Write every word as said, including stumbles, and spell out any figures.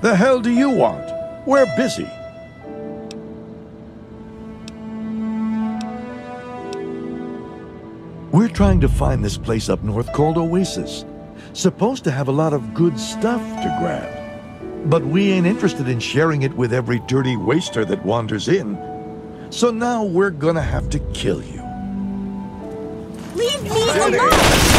The hell do you want? We're busy. We're trying to find this place up north called Oasis. Supposed to have a lot of good stuff to grab. But we ain't interested in sharing it with every dirty waster that wanders in. So now we're gonna have to kill you. Leave me alone!